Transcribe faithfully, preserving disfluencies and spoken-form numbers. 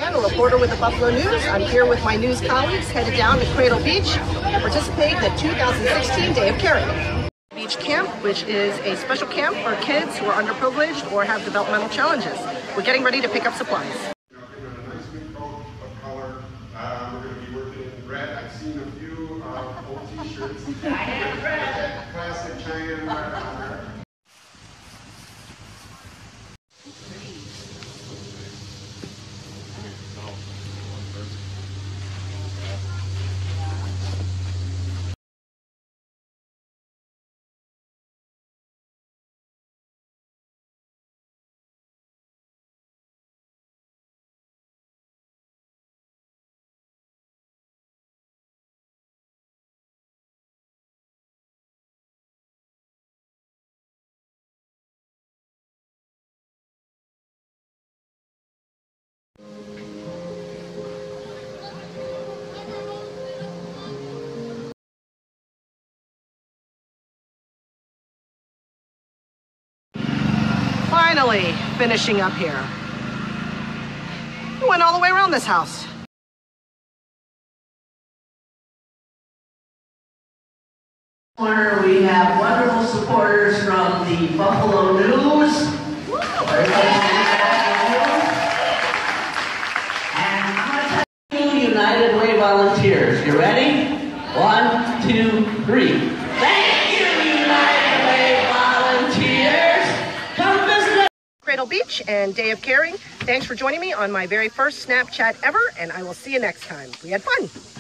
I'm a reporter with the Buffalo News. I'm here with my news colleagues headed down to Cradle Beach to participate in the two thousand sixteen Day of Caring. Beach Camp, which is a special camp for kids who are underprivileged or have developmental challenges. We're getting ready to pick up supplies. Uh, we're going to be working in red. I've seen a few uh, old t-shirts. Classic Cheyenne red on there. Finally, finishing up here. We went all the way around this house. Corner, we have wonderful supporters from the Buffalo News. And I'm going to tell you, United Way volunteers. You ready? One, two, three. Thank you, United Way volunteers. Come visit us. Cradle Beach and Day of Caring. Thanks for joining me on my very first Snapchat ever, and I will see you next time. We had fun.